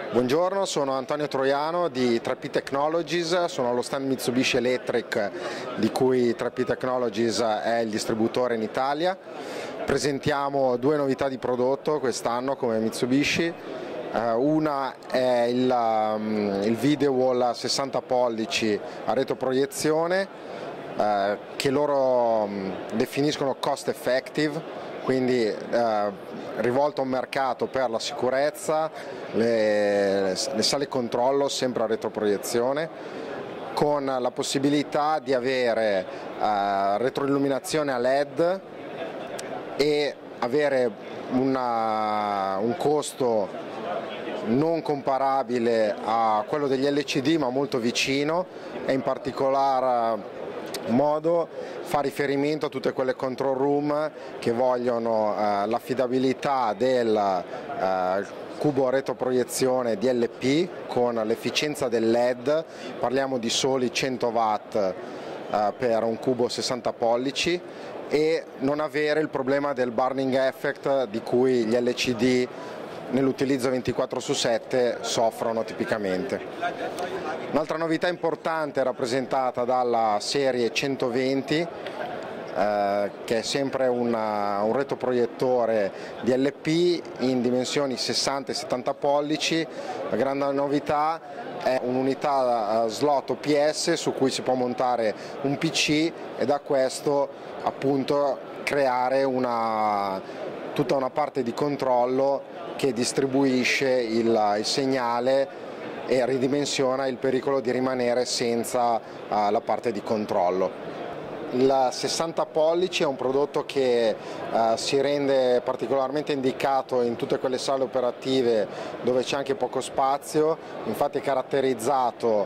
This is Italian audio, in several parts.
Buongiorno, sono Antonio Troiano di 3P Technologies, sono allo stand Mitsubishi Electric di cui 3P Technologies è il distributore in Italia. Presentiamo due novità di prodotto quest'anno come Mitsubishi. Una è il video wall 60 pollici a retroproiezione che loro definiscono cost effective, quindi rivolto a un mercato per la sicurezza, le sale controllo sempre a retroproiezione, con la possibilità di avere retroilluminazione a LED e avere un costo non comparabile a quello degli LCD ma molto vicino, e in particolar modo fa riferimento a tutte quelle control room che vogliono l'affidabilità del cubo a retroproiezione DLP con l'efficienza del LED. Parliamo di soli 100 watt per un cubo 60 pollici, e non avere il problema del burning effect di cui gli LCD nell'utilizzo 24/7 soffrono tipicamente. Un'altra novità importante è rappresentata dalla serie 120, che è sempre un retroproiettore DLP in dimensioni 60 e 70 pollici. La grande novità è un'unità slot OPS su cui si può montare un PC e da questo appunto creare tutta una parte di controllo che distribuisce il segnale e ridimensiona il pericolo di rimanere senza la parte di controllo. Il 60 pollici è un prodotto che si rende particolarmente indicato in tutte quelle sale operative dove c'è anche poco spazio, infatti è caratterizzato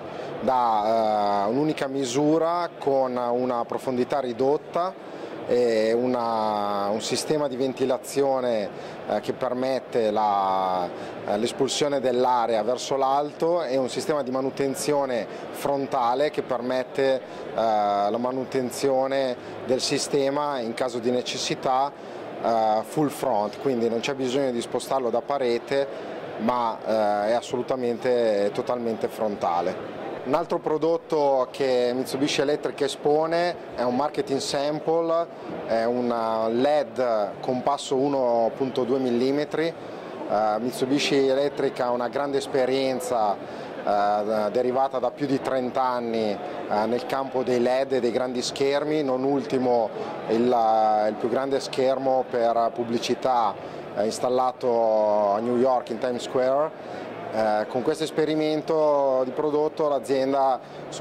da un'unica misura con una profondità ridotta e un sistema di ventilazione che permette l'espulsione dell'aria verso l'alto, e un sistema di manutenzione frontale che permette la manutenzione del sistema in caso di necessità full front, quindi non c'è bisogno di spostarlo da parete, ma è assolutamente totalmente frontale. Un altro prodotto che Mitsubishi Electric espone è un marketing sample, è un LED con passo 1.2 mm. Mitsubishi Electric ha una grande esperienza derivata da più di 30 anni nel campo dei LED e dei grandi schermi, non ultimo il più grande schermo per pubblicità installato a New York in Times Square. Con questo esperimento di prodotto l'azienda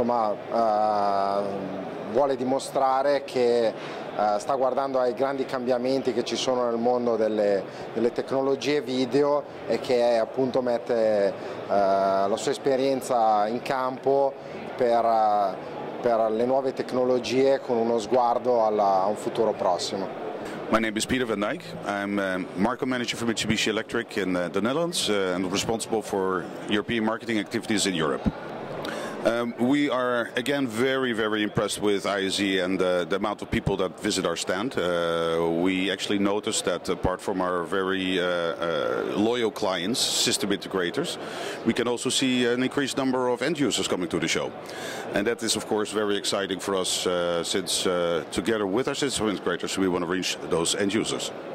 vuole dimostrare che sta guardando ai grandi cambiamenti che ci sono nel mondo delle tecnologie video, e che appunto mette la sua esperienza in campo per le nuove tecnologie con uno sguardo a un futuro prossimo. My name is Peter van Dijk. I'm market manager for Mitsubishi Electric in the Netherlands and responsible for European marketing activities in Europe. We are again very impressed with ISE and the amount of people that visit our stand. We actually noticed that apart from our very loyal clients, system integrators, we can also see an increased number of end users coming to the show. And that is of course very exciting for us since together with our system integrators we want to reach those end users.